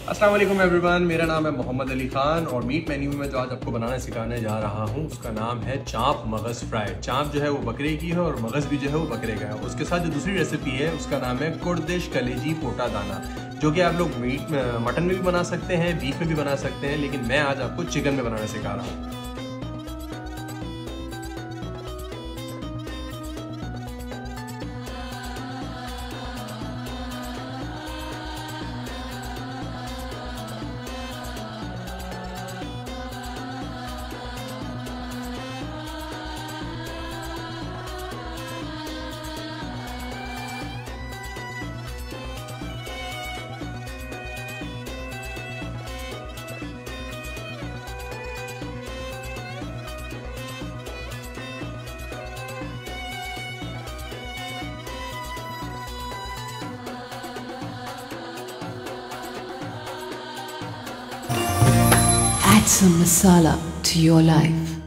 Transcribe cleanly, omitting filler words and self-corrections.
अस्सलाम वालेकुम एवरीवन, मेरा नाम है मोहम्मद अली ख़ान और मीट मेन्यू में जो आज आपको बनाना सिखाने जा रहा हूँ उसका नाम है चाँप मगज़ फ्राई। चाँप जो है वो बकरे की है और मगज़ भी जो है वो बकरे का है। उसके साथ जो दूसरी रेसिपी है उसका नाम है कुर्दिश कलेजी पोटा दाना, जो कि आप लोग मटन में भी बना सकते हैं, बीफ में भी बना सकते हैं, लेकिन मैं आज आपको चिकन में बनाना सिखा रहा हूँ। Add some masala to your life.